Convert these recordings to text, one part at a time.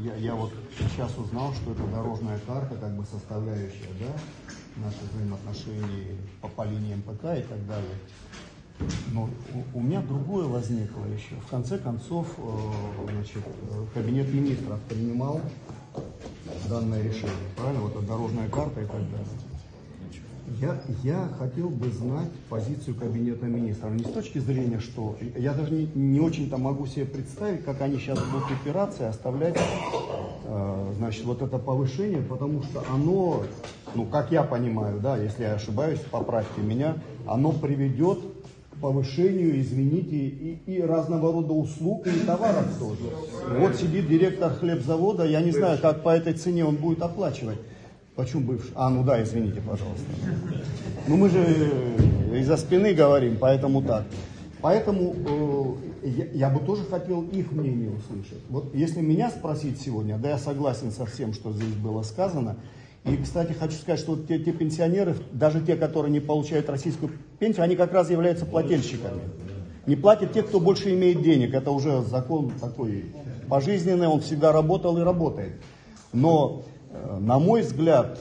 я вот сейчас узнал, что это дорожная карта, как бы составляющая, да, наших взаимоотношений по линии МПК и так далее. Но у меня другое возникло еще. В конце концов, значит, Кабинет министров принимал данное решение, правильно? Вот эта дорожная карта и так далее. Я хотел бы знать позицию Кабинета министров. Не с точки зрения, что... Я даже не очень-то могу себе представить, как они сейчас будут упираться и оставлять, значит, вот это повышение, потому что оно, ну, как я понимаю, да, если я ошибаюсь, поправьте меня, оно приведет к повышению, извините, и разного рода услуг, и товаров тоже. Вот сидит директор хлебзавода, я не знаю, как по этой цене он будет оплачивать. Почему бывший? Ну да, извините, пожалуйста. Ну мы же из-за спины говорим, поэтому так. Поэтому я бы тоже хотел их мнение услышать. Вот если меня спросить сегодня, да, я согласен со всем, что здесь было сказано. И, кстати, хочу сказать, что те пенсионеры, даже те, которые не получают российскую пенсию, они как раз являются плательщиками. Не платят те, кто больше имеет денег. Это уже закон такой пожизненный, он всегда работал и работает. Но, на мой взгляд,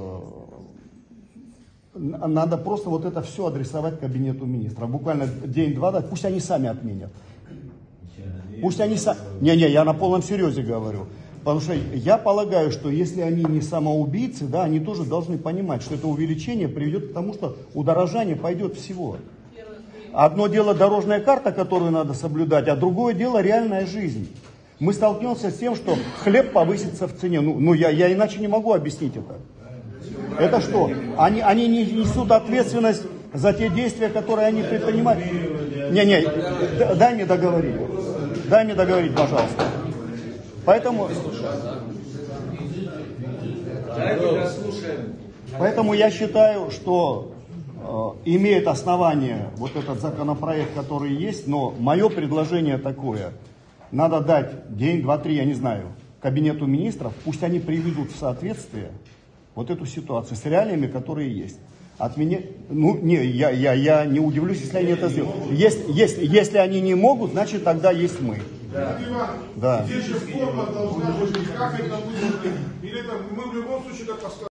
надо просто вот это все адресовать Кабинету министров. Буквально день-два дать, пусть они сами отменят. Пусть они сами... Не-не, я на полном серьезе говорю. Потому что я полагаю, что если они не самоубийцы, да, они тоже должны понимать, что это увеличение приведет к тому, что удорожание пойдет всего. Одно дело дорожная карта, которую надо соблюдать, а другое дело реальная жизнь. Мы столкнемся с тем, что хлеб повысится в цене. Я иначе не могу объяснить это. Это что? Они не несут ответственность за те действия, которые они предпринимают? Не, дай мне договорить. Дай мне договорить, пожалуйста. Поэтому я считаю, что имеет основание вот этот законопроект, который есть, но мое предложение такое. Надо дать день, два, три, я не знаю, Кабинету министров, пусть они приведут в соответствие вот эту ситуацию с реалиями, которые есть. От меня, я не удивлюсь, если они это сделают. Если они не могут, значит тогда есть мы. Да. Здесь же форма должна быть, как это будет, или это мы в любом случае так поставим.